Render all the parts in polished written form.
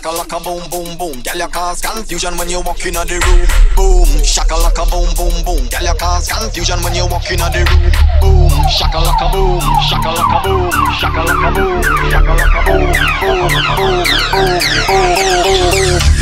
shakalaka boom boom boom. Girl, you cause confusion when you walk in the room. Boom, shakalaka boom boom boom. Girl, you cause confusion when you walk in the room. Boom, shakalaka boom, shakalaka boom, shakalaka boom, shakalaka boom, boom, boom, boom, boom, boom.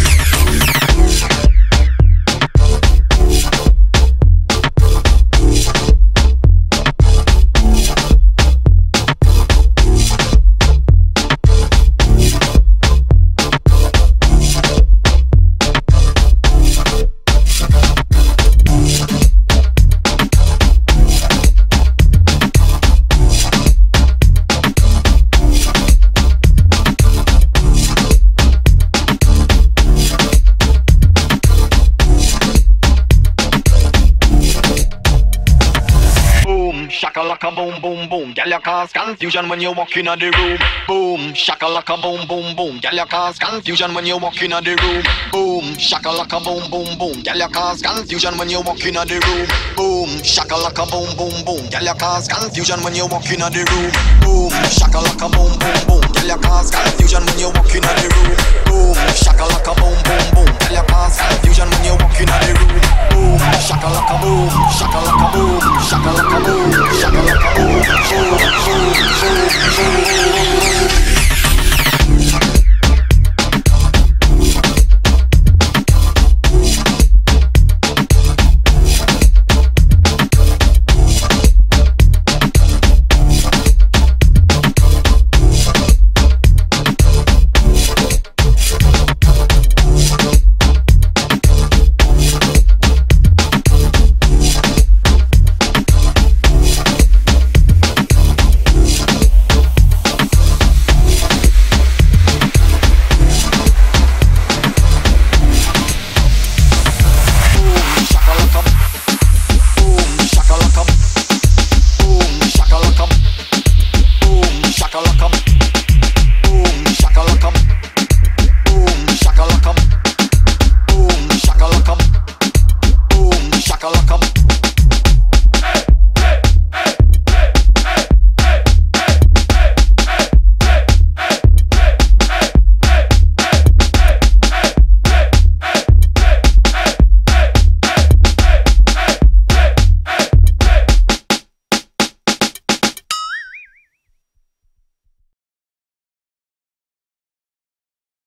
Shakalaka boom boom boom, girl you cause confusion when you walk in the room. Boom, shakalaka boom boom boom, girl you cause confusion when you walk in the room. Boom, shakalaka boom boom boom, girl you cause confusion when you walk in the room. Boom, shakalaka boom boom boom, girl you cause confusion when you walk in the room. Boom, shakalaka boom boom boom, girl you cause confusion when you walk in the room. Boom, shakalaka boom boom boom, girl you cause confusion when you walk in the room. Boom, shakalaka boom, shakalaka boom, shakalaka boom.